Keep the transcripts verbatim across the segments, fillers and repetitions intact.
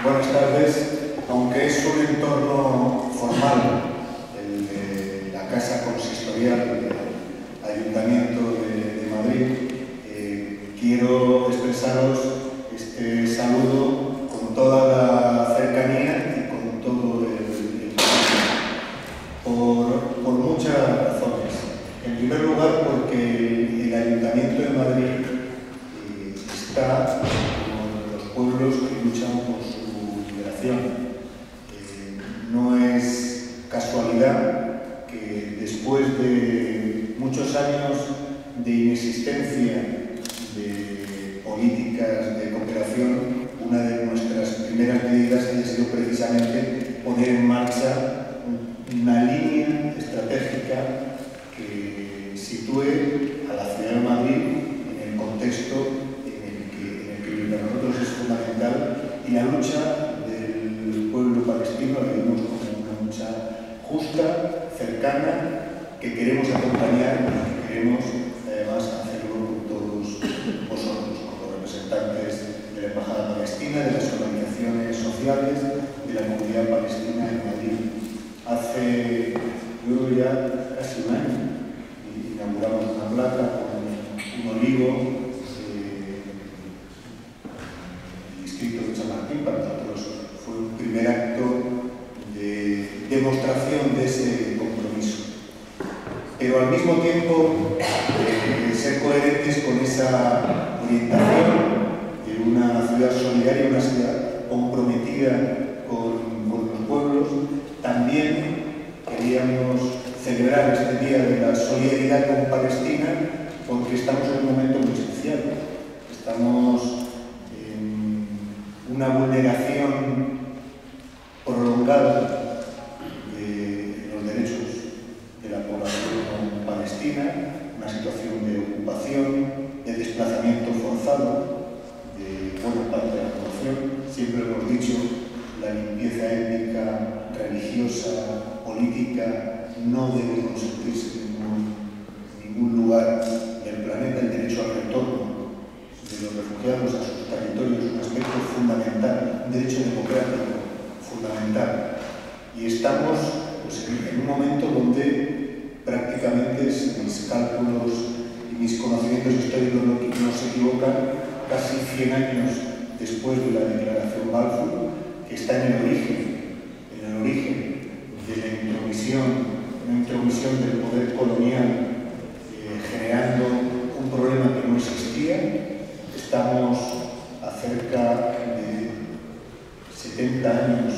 Buenas tardes. Aunque es un entorno formal, el de la Casa Consistorial del Ayuntamiento de, de Madrid, eh, quiero expresaros este saludo con toda la cercanía y con todo el, el por, por muchas razones. En primer lugar, porque el Ayuntamiento de Madrid eh, está con los pueblos que luchan por su liberación. Eh, no es casualidad que después de muchos años de inexistencia de políticas de cooperación, una de nuestras primeras medidas haya sido precisamente poner en marcha una línea estratégica que sitúe a la ciudad de Madrid en el contexto en el que, en el que para nosotros es fundamental, y la lucha del pueblo palestino la vemos como una lucha justa, cercana, que queremos acompañar y que queremos además hacerlo con todos vosotros, como representantes de la Embajada Palestina, de las organizaciones sociales, de la comunidad palestina en Madrid. Hace luego ya casi un año inauguramos una placa con un olivo eh, el distrito de San Martín. Para nosotros fue un primer acto de demostración de ese compromiso. Pero al mismo tiempo eh, ser coherentes con esa orientación de una ciudad solidaria, una ciudad comprometida con, con los pueblos. También queríamos celebrar este Día de la Solidaridad con Palestina porque estamos en un momento muy especial. Estamos en una vulneración prolongada de los derechos de la población palestina, una situación de ocupación, de desplazamiento forzado de buena parte de la población. Siempre lo hemos dicho, la limpieza étnica, religiosa, política, no debe consentirse en ningún, ningún lugar del planeta. El derecho al retorno de los refugiados a sus territorios es un aspecto fundamental, un derecho democrático fundamental. Y estamos pues, en un momento donde prácticamente, si mis cálculos y mis conocimientos históricos no, no se equivocan, casi cien años después de la Declaración Balfour, que está en el origen en el origen de la intromisión, una intromisión del poder colonial, eh, generando un problema que no existía. Estamos a cerca de setenta años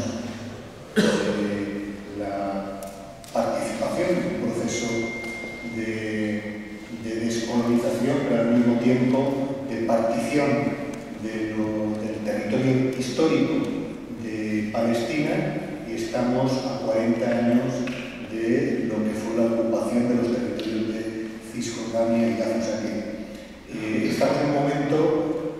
de la participación en un proceso de, de descolonización, pero al mismo tiempo de partición de lo, del territorio histórico de Palestina, y estamos a cuarenta años de lo que fue la ocupación de los territorios de Cisjordania y Gaza. O sea que eh, estamos en un momento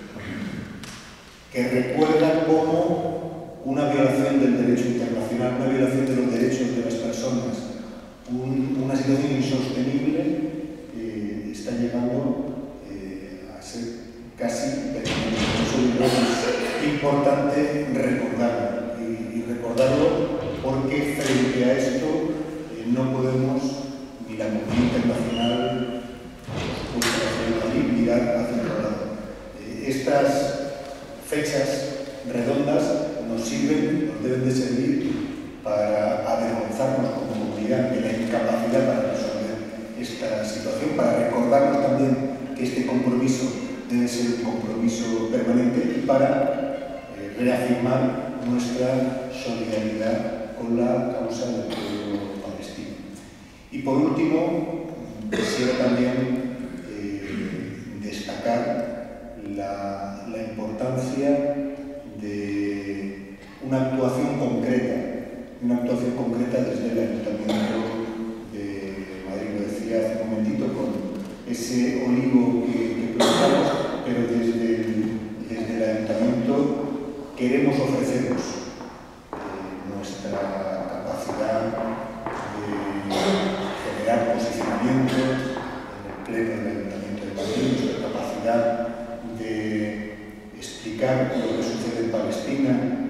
que recuerda como una violación del derecho internacional, una violación de los derechos de las personas, un, una situación insostenible, eh, está llegando eh, a ser casi permanente. Es importante recordarlo, y, y recordarlo porque frente a esto eh, no podemos, ni la comunidad internacional, por supuesto, ni mirar hacia otro lado. Eh, estas fechas redondas nos sirven, nos deben de servir para avergonzarnos como comunidad de la incapacidad para resolver esta situación, para recordarnos también que este compromiso debe ser un compromiso permanente, y para eh, reafirmar nuestra solidaridad con la causa del pueblo palestino. Y por último, quisiera también eh, destacar la, la importancia de una actuación concreta, una actuación concreta desde el Ayuntamiento de Madrid. Lo decía hace un momentito con ese olivo que, que plantamos, pero desde el, desde el Ayuntamiento queremos ofreceros eh, nuestra capacidad de generar posicionamiento en el Pleno del Ayuntamiento de Madrid, nuestra capacidad de explicar lo que sucede en Palestina,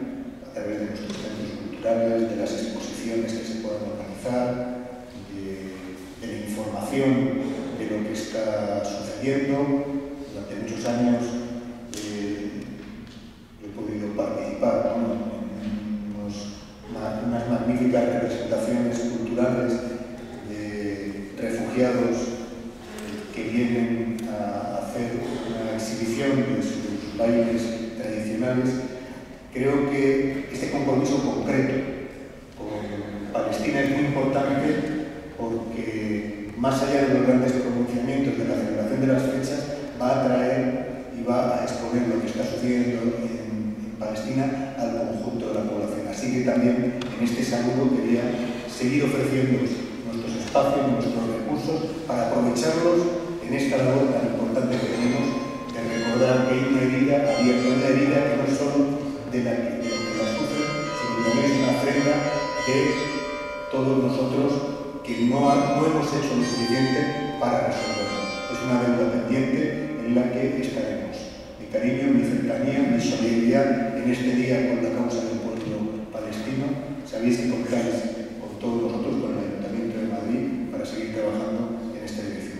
forma de organizar, de, de la información de lo que está sucediendo. Durante muchos años eh, he podido participar, ¿no?, en unos, una, unas magníficas representaciones culturales de refugiados que vienen a hacer una exhibición de sus bailes tradicionales. Creo que este compromiso concreto con Palestina es muy importante porque, más allá de los grandes pronunciamientos de la celebración de las fechas, va a atraer y va a exponer lo que está sucediendo en, en Palestina al conjunto de la población. Así que también en este saludo quería seguir ofreciendo nuestros espacios, nuestros recursos, para aprovecharlos en esta labor tan importante que tenemos de recordar que hay una herida abierta, una herida que no es solo de la que, de que la sufren, sino también es una ofrenda de todos nosotros que no, ha, no hemos hecho lo suficiente para resolverlo. Es una deuda pendiente en la que estaremos. Mi cariño, mi cercanía, mi solidaridad en este día con la causa del pueblo palestino. Sabéis que contáis con todos nosotros, con el Ayuntamiento de Madrid, para seguir trabajando en esta dirección.